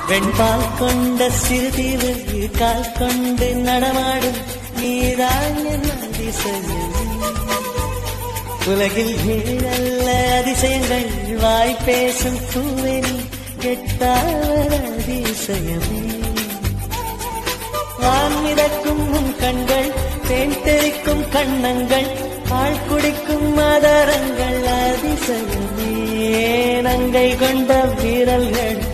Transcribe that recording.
வெண்பால் கொண்ட சிறுதீவு கால் கொண்டு நடமாடும் நீதான் என் அதிசயம். உலகில் ஏழல்ல அதிசயங்கள் வாய் பேசும் பூவெனி எட்டாவது அதிசயமே. வான் மிதக்கும் உன் கண்கள், தேன் தெறிக்கும் கண்ணங்கள், பால் குடிக்கும் ஆதாரங்கள் அதிசயமே. நங்கை கொண்ட வீரல்கள்